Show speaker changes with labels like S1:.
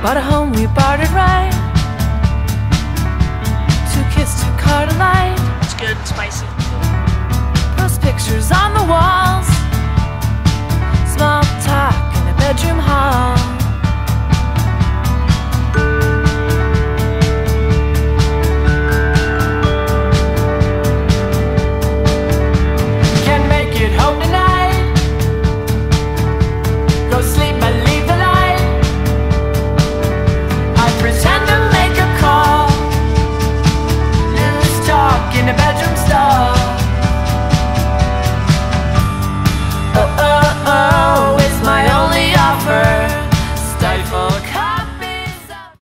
S1: Bought a home, we bartered right. 2 kiss, 2 car delight.
S2: It's good, spicy.
S1: Post pictures on the walls. Small talk in the bedroom